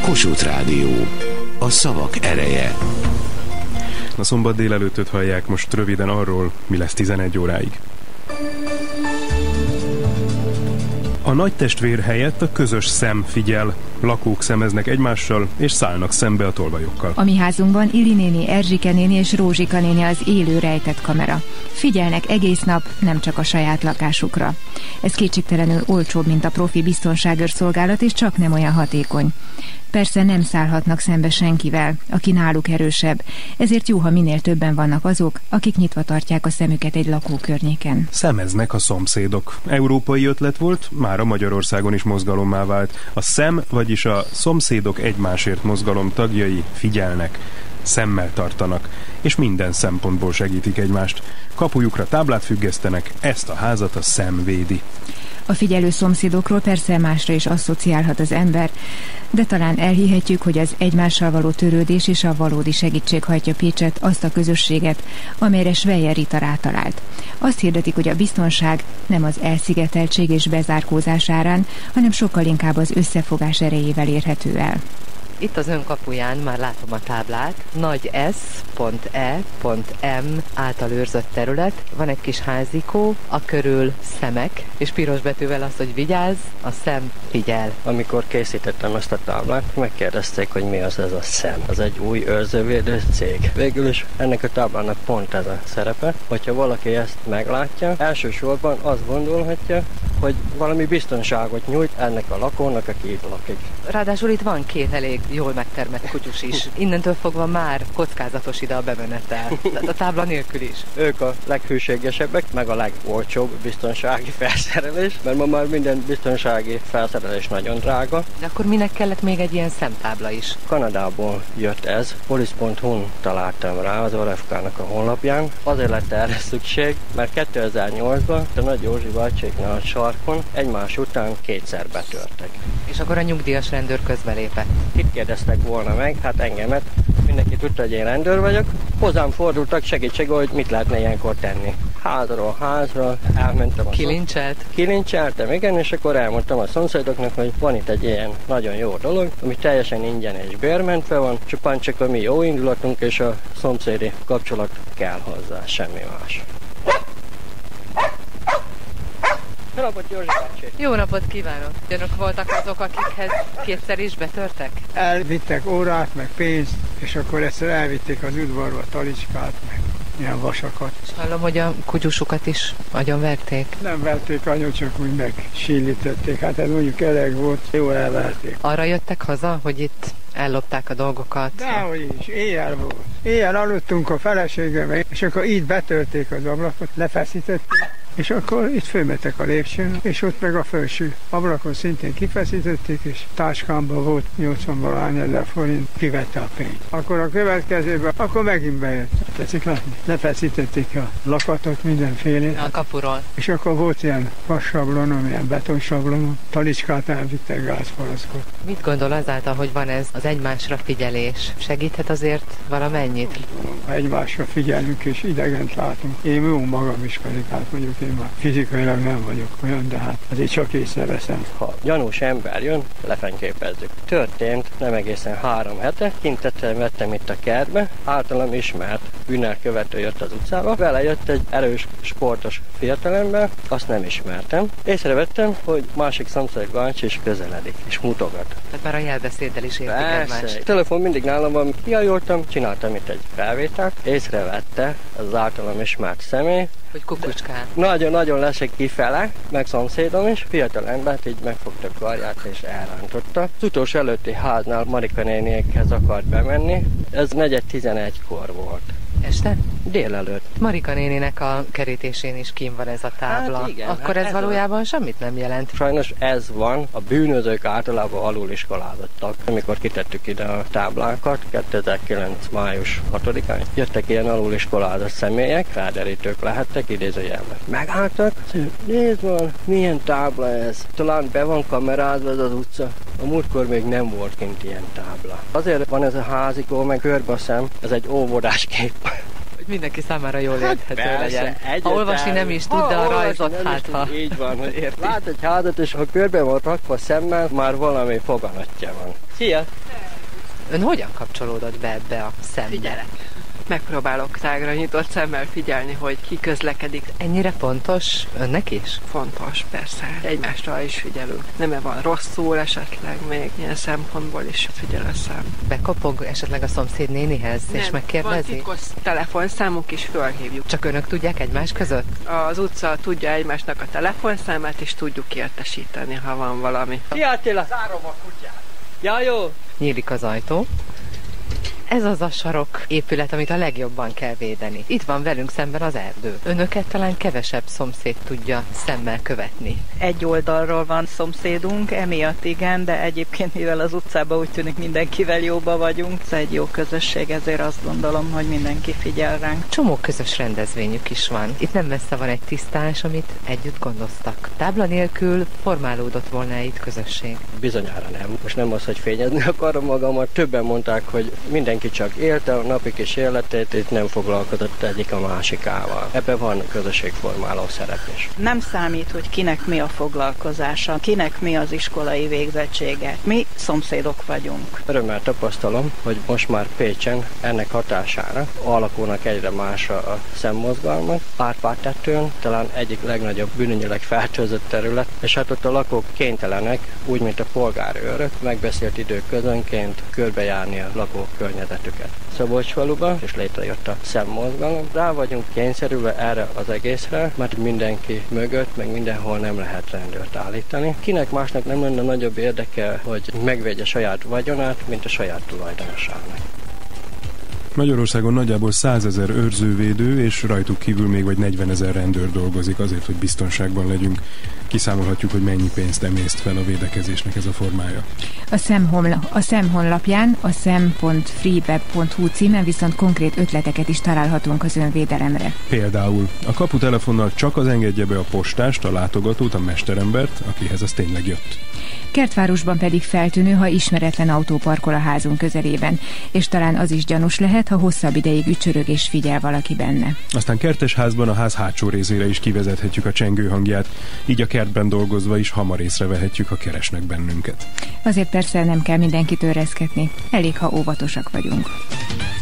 Kossuth Rádió. A szavak ereje. A szombat délelőttöt hallják most röviden arról, mi lesz 11 óráig. A nagy testvér helyett a közös szem figyel. Lakók szemeznek egymással, és szállnak szembe a tolvajokkal. A mi házunkban Ili néni, Erzsike néni és Rózsika néni az élő rejtett kamera. Figyelnek egész nap, nem csak a saját lakásukra. Ez kétségtelenül olcsóbb, mint a profi biztonságőrszolgálat, és csak nem olyan hatékony. Persze nem szállhatnak szembe senkivel, aki náluk erősebb, ezért jó, ha minél többen vannak azok, akik nyitva tartják a szemüket egy lakókörnyéken. Szemeznek a szomszédok. Európai ötlet volt, már a Magyarországon is mozgalommá vált. A szem, vagyis a szomszédok egymásért mozgalom tagjai figyelnek, szemmel tartanak, és minden szempontból segítik egymást. Kapujukra táblát függesztenek, ezt a házat a szem védi. A figyelő szomszédokról persze másra is asszociálhat az ember, de talán elhihetjük, hogy az egymással való törődés és a valódi segítség hajtja Pécset, azt a közösséget, amelyre Schweyer Rita rátalált. Azt hirdetik, hogy a biztonság nem az elszigeteltség és bezárkózás árán, hanem sokkal inkább az összefogás erejével érhető el. Itt az ön kapuján már látom a táblát. Nagy S.E.M. által őrzött terület. Van egy kis házikó, a körül szemek, és piros betűvel az, hogy vigyázz, a szem figyel. Amikor készítettem ezt a táblát, megkérdezték, hogy mi az ez a szem. Ez egy új őrzővédő cég. Végül is ennek a táblának pont ez a szerepe, hogyha valaki ezt meglátja, elsősorban azt gondolhatja, hogy valami biztonságot nyújt ennek a lakónak, aki itt lakik. Ráadásul itt van két elég jól megtermett kutyus is. Innentől fogva már kockázatos ide a bemenetel. A tábla nélkül is. Ők a leghűségesebbek, meg a legolcsóbb biztonsági felszerelés, mert ma már minden biztonsági felszerelés nagyon drága. De akkor minek kellett még egy ilyen szemtábla is? Kanadából jött ez, police.hu-n találtam rá az ORFK-nak a honlapján. Azért lett erre szükség, mert 2008-ban a Nagy Józsi bácséknál a sarkon egymás után kétszer betörtek. És akkor a nyugdíjas rendőr közbelépett. Itt kérdeztek volna meg, hát engemet, mindenki tudta, hogy én rendőr vagyok. Hozzám fordultak segítségül, hogy mit lehetne ilyenkor tenni. Házról házra elmentem. Kilincseltem, igen, és akkor elmondtam a szomszédoknak, hogy van itt egy ilyen nagyon jó dolog, ami teljesen ingyen és bérmentve van, csupán csak a mi jó indulatunk és a szomszédi kapcsolat kell hozzá, semmi más. Jó napot, Józsi bácsi! Jó napot kívánok! Önök voltak azok, akikhez kétszer is betörtek? Elvittek órát, meg pénzt, és akkor egyszer elvitték az udvarba a talicskát, meg ilyen vasakat. És hallom, hogy a kutyusukat is agyonverték? Nem verték anyu, csak úgy megsílítették. Hát ez mondjuk elég volt, jó elverték. Arra jöttek haza, hogy itt ellopták a dolgokat? Dehogy is, éjjel volt. Éjjel aludtunk a feleségemmel, és akkor így betörték az ablakot, lefeszítették. És akkor itt fölmetek a lépcsőn, és ott meg a felső ablakon szintén kifeszítették, és táskámban volt 80 000 forint, kivette a pénzt. Akkor a következőben, akkor megint bejött. Tetszik látni? Lefeszítették a lakatot, mindenfélét. A kapuról. És akkor volt ilyen vassablonom, ilyen betonsablonom, talicskát elvittek, gázpalackot. Mit gondol azáltal, hogy van ez az egymásra figyelés? Segíthet azért valamennyit? Ha egymásra figyelünk és idegent látunk. Én jó magam is pedig, hát mondjuk én már fizikailag nem vagyok olyan, de hát azért csak észreveszem. Ha gyanús ember jön, lefényképezzük. Történt nem egészen 3 hete, kintettem, vettem itt a kertbe, általam ismert bűnelkövető jött az utcába, vele jött egy erős, sportos fiatalember, azt nem ismertem. Észrevettem, hogy másik szomszéd bácsi is közeledik, és mutogat. Tehát már a jelbeszéddel is értik egymást. A telefon mindig nálam van, kiajoltam, csináltam itt egy felvételt, észrevette az általam ismert személy, hogy kukucskál. Nagyon-nagyon lesek kifele, meg szomszédom is, fiatal embert így megfogta karját és elrántotta. Az utolsó előtti háznál Marika néniekhez akart bemenni, ez 4:11-kor volt. Este? Délelőtt. Marika néninek a kerítésén is kín van ez a tábla. Hát igen, akkor ez valójában semmit nem jelent. Sajnos ez van, a bűnözők általában aluliskolázottak. Amikor kitettük ide a táblákat, 2009. május 6-án, jöttek ilyen aluliskolázott személyek, felderítők lehettek, idézőjelben. Megálltak, nézd van, milyen tábla ez. Talán be van kamerázva ez az utca. A múltkor még nem volt kint ilyen tábla. Azért van ez a házikó, meg körbe a szem, ez egy óvodás kép. Hogy mindenki számára jól érthető legyen. Ha olvasni nem is tud, de a rajzot így van, hogy érti. Lát egy házat, és ha körbe van rakva szemmel, már valami foganatja van. Szia! Ön hogyan kapcsolódott be ebbe a szembe? Figyelek. Megpróbálok tágra nyitott szemmel figyelni, hogy ki közlekedik. Ennyire fontos önnek is? Fontos, persze. Egymásra is figyelünk. Nem-e van rosszul esetleg még ilyen szempontból is figyel a szem. Bekopog esetleg a szomszéd nénihez, és megkérdezi? Van titkos telefonszámuk is, fölhívjuk. Csak önök tudják egymás között? Az utca tudja egymásnak a telefonszámát, és tudjuk értesíteni, ha van valami. Szia Attila! Zárom a kutyát! Ja, jó! Nyílik az ajtó. Ez az a sarok épület, amit a legjobban kell védeni. Itt van velünk szemben az erdő. Önöket talán kevesebb szomszéd tudja szemmel követni. Egy oldalról van szomszédunk, emiatt igen, de egyébként mivel az utcában úgy tűnik mindenkivel jóba vagyunk, ez egy jó közösség, ezért azt gondolom, hogy mindenki figyel ránk. Csomó közös rendezvényük is van. Itt nem messze van egy tisztás, amit együtt gondoztak. Tábla nélkül formálódott volna itt közösség. Bizonyára nem. Most nem az, hogy fényezni akarom magamat. Többen mondták, hogy mindenki csak élte a napi kis életét, itt nem foglalkozott egyik a másikával. Ebben van közösségformáló szerep is. Nem számít, hogy kinek mi a foglalkozása, kinek mi az iskolai végzettsége. Mi szomszédok vagyunk. Örömmel tapasztalom, hogy most már Pécsen ennek hatására alakulnak egyre másra a szemmozgalmak. Árpád-tetőn talán egyik legnagyobb bűnügyileg fertőzött terület, és hát ott a lakók kénytelenek, úgy mint a polgárőrök, megbeszélt időközönként körbejárni a lakók környezetüket. Szabolcsfaluban, és létrejött a szemmozgalom. Rá vagyunk kényszerülve erre az egészre, mert mindenki mögött, meg mindenhol nem lehet rendőrt állítani. Kinek másnak nem lenne nagyobb érdeke, hogy megvédje saját vagyonát, mint a saját tulajdonosának. Magyarországon nagyjából 100 000 őrzővédő, és rajtuk kívül még vagy 40 000 rendőr dolgozik azért, hogy biztonságban legyünk. Kiszámolhatjuk, hogy mennyi pénzt emészt fel a védekezésnek ez a formája. A SZEM honlapján, a szem.freeweb.hu címen viszont konkrét ötleteket is találhatunk az önvédelemre. Például a kaputelefonnal csak az engedje be a postást, a látogatót, a mesterembert, akihez az tényleg jött. Kertvárosban pedig feltűnő, ha ismeretlen autó parkol a házunk közelében, és talán az is gyanús lehet, ha hosszabb ideig ücsörög és figyel valaki benne. Aztán kertesházban a ház hátsó részére is kivezethetjük a csengő hangját, így a kertben dolgozva is hamar észrevehetjük, ha keresnek bennünket. Azért persze nem kell mindenkit őrezgetni, elég, ha óvatosak vagyunk.